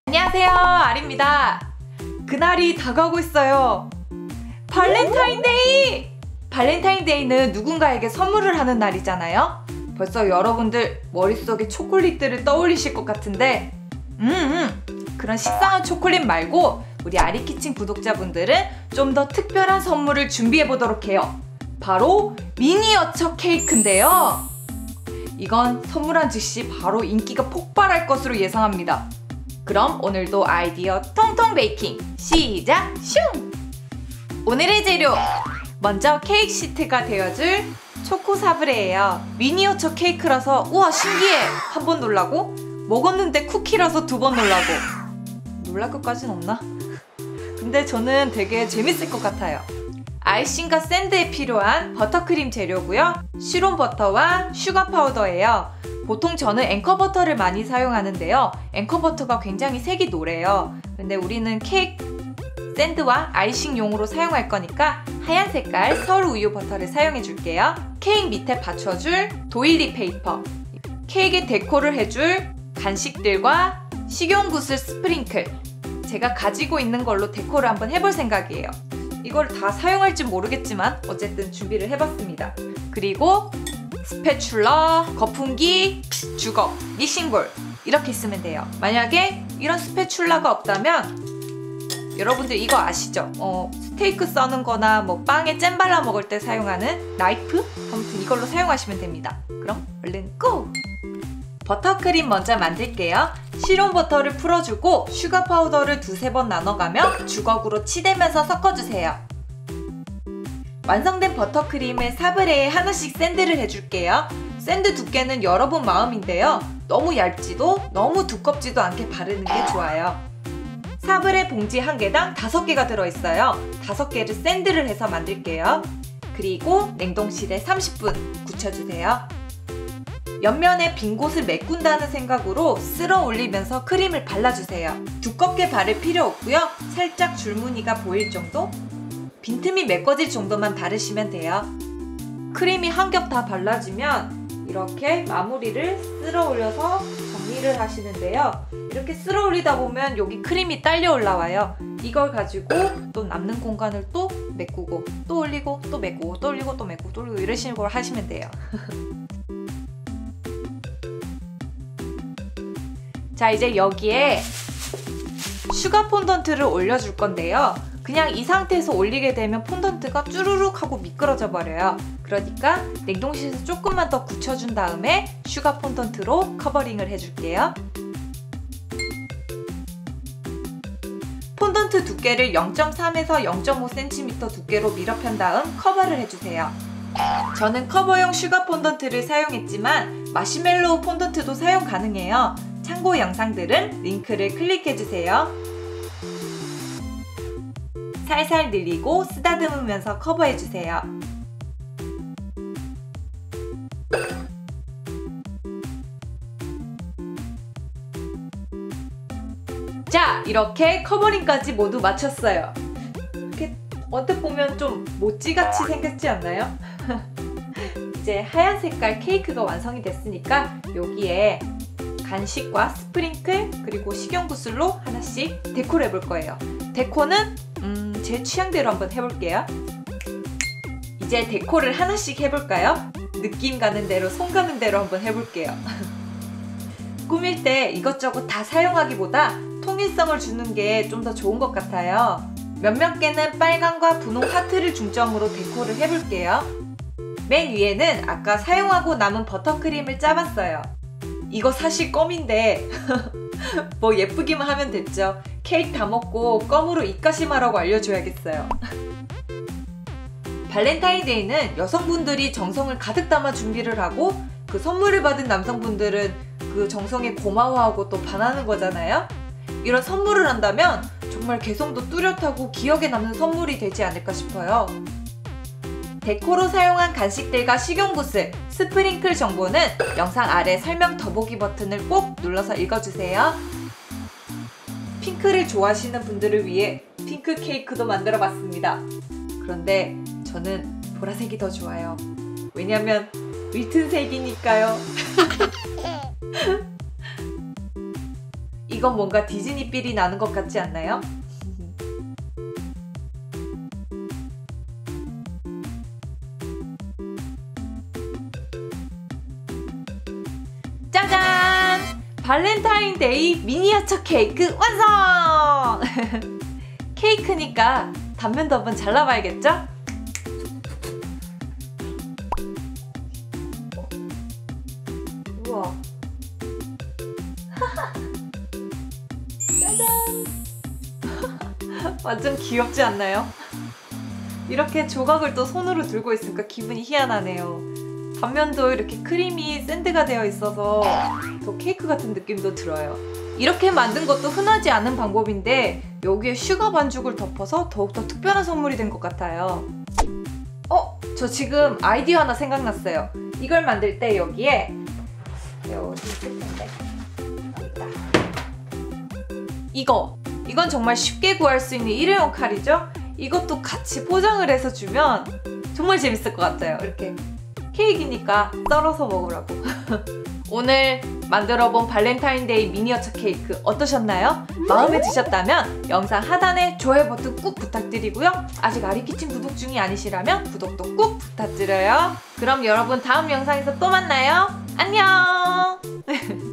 안녕하세요, 아리입니다. 그날이 다가오고 있어요. 발렌타인데이! 발렌타인데이는 누군가에게 선물을 하는 날이잖아요. 벌써 여러분들 머릿속에 초콜릿들을 떠올리실 것 같은데 그런 식상한 초콜릿 말고 우리 아리키친 구독자분들은 좀 더 특별한 선물을 준비해 보도록 해요. 바로 미니어처 케이크인데요. 이건 선물한 즉시 바로 인기가 폭발할 것으로 예상합니다. 그럼 오늘도 아이디어 통통 베이킹 시작! 슝! 오늘의 재료! 먼저 케이크 시트가 되어줄 초코 사브레예요. 미니어처 케이크라서 우와 신기해! 한 번 놀라고 먹었는데 쿠키라서 두 번 놀라고. 놀랄 것까진 없나? 근데 저는 되게 재밌을 것 같아요. 아이싱과 샌드에 필요한 버터크림 재료고요. 시론 버터와 슈가 파우더예요. 보통 저는 앵커 버터를 많이 사용하는데요. 앵커 버터가 굉장히 색이 노래요. 근데 우리는 케이크 샌드와 아이싱용으로 사용할 거니까 하얀 색깔 서울 우유 버터를 사용해 줄게요. 케이크 밑에 받쳐줄 도일리 페이퍼, 케이크에 데코를 해줄 간식들과 식용구슬 스프링클, 제가 가지고 있는 걸로 데코를 한번 해볼 생각이에요. 이걸 다 사용할지 모르겠지만 어쨌든 준비를 해봤습니다. 그리고 스패츌러, 거품기, 주걱, 믹싱볼 이렇게 쓰면 돼요. 만약에 이런 스패츌러가 없다면 여러분들 이거 아시죠? 스테이크 써는 거나 뭐 빵에 잼 발라 먹을 때 사용하는 나이프? 아무튼 이걸로 사용하시면 됩니다. 그럼 얼른 고! 버터크림 먼저 만들게요. 시론 버터를 풀어주고 슈가 파우더를 두세 번 나눠가며 주걱으로 치대면서 섞어주세요. 완성된 버터크림을 사브레에 하나씩 샌드를 해줄게요. 샌드 두께는 여러분 마음인데요. 너무 얇지도 너무 두껍지도 않게 바르는 게 좋아요. 사브레 봉지 한 개당 5개가 들어있어요. 5개를 샌드를 해서 만들게요. 그리고 냉동실에 30분 굳혀주세요. 옆면에 빈 곳을 메꾼다는 생각으로 쓸어 올리면서 크림을 발라주세요. 두껍게 바를 필요 없고요. 살짝 줄무늬가 보일 정도? 빈틈이 메꿔질 정도만 바르시면 돼요. 크림이 한 겹 다 발라지면 이렇게 마무리를 쓸어 올려서 정리를 하시는데요. 이렇게 쓸어 올리다 보면 여기 크림이 딸려 올라와요. 이걸 가지고 또 남는 공간을 또 메꾸고 또 올리고 또 메꾸고 또 올리고 또 메꾸고 또 올리고 이런 식으로 하시면 돼요. 자, 이제 여기에 슈가 폰던트를 올려줄 건데요. 그냥 이 상태에서 올리게 되면 폰던트가 쭈루룩 하고 미끄러져 버려요. 그러니까 냉동실에서 조금만 더 굳혀준 다음에 슈가 폰던트로 커버링을 해줄게요. 폰던트 두께를 0.3에서 0.5cm 두께로 밀어 편 다음 커버를 해주세요. 저는 커버용 슈가 폰던트를 사용했지만 마시멜로우 폰던트도 사용 가능해요. 참고 영상들은 링크를 클릭해주세요. 살살 늘리고 쓰다듬으면서 커버해주세요. 자, 이렇게 커버링까지 모두 마쳤어요. 이렇게 언뜻 보면 좀 모찌같이 생겼지 않나요? 이제 하얀 색깔 케이크가 완성이 됐으니까 여기에 간식과 스프링클 그리고 식용구슬로 하나씩 데코를 해볼 거예요. 데코는 제 취향대로 한번 해볼게요. 이제 데코를 하나씩 해볼까요? 느낌 가는 대로 손 가는 대로 한번 해볼게요. 꾸밀 때 이것저것 다 사용하기보다 통일성을 주는 게 좀 더 좋은 것 같아요. 몇몇 개는 빨강과 분홍 하트를 중점으로 데코를 해볼게요. 맨 위에는 아까 사용하고 남은 버터크림을 짜봤어요. 이거 사실 껌인데 뭐 예쁘기만 하면 됐죠. 케이크 다 먹고 껌으로 입가심하라고 알려줘야겠어요. 발렌타인데이는 여성분들이 정성을 가득 담아 준비를 하고 그 선물을 받은 남성분들은 그 정성에 고마워하고 또 반하는 거잖아요. 이런 선물을 한다면 정말 개성도 뚜렷하고 기억에 남는 선물이 되지 않을까 싶어요. 데코로 사용한 간식들과 식용구슬, 스프링클 정보는 영상 아래 설명 더보기 버튼을 꼭 눌러서 읽어주세요. 핑크를 좋아하시는 분들을 위해 핑크 케이크도 만들어 봤습니다. 그런데 저는 보라색이 더 좋아요. 왜냐면 짙은 색이니까요. 이건 뭔가 디즈니 필이 나는 것 같지 않나요? 짜잔! 발렌타인데이 미니어처 케이크 완성! 케이크니까 단면도 한번 잘라봐야겠죠? 우와. 짜잔! 완전 귀엽지 않나요? 이렇게 조각을 또 손으로 들고 있으니까 기분이 희한하네요. 단면도 이렇게 크림이 샌드가 되어 있어서 더 케이크 같은 느낌도 들어요. 이렇게 만든 것도 흔하지 않은 방법인데 여기에 슈가 반죽을 덮어서 더욱더 특별한 선물이 된 것 같아요. 저 지금 아이디어 하나 생각났어요. 이걸 만들 때 여기에 어디 있을 텐데 여기다. 이건 정말 쉽게 구할 수 있는 일회용 칼이죠? 이것도 같이 포장을 해서 주면 정말 재밌을 것 같아요. 이렇게 케이크니까 썰어서 먹으라고. 오늘 만들어본 발렌타인데이 미니어처 케이크 어떠셨나요? 마음에 드셨다면 영상 하단에 좋아요 버튼 꾹 부탁드리고요. 아직 아리키친 구독 중이 아니시라면 구독도 꾹 부탁드려요. 그럼 여러분 다음 영상에서 또 만나요. 안녕!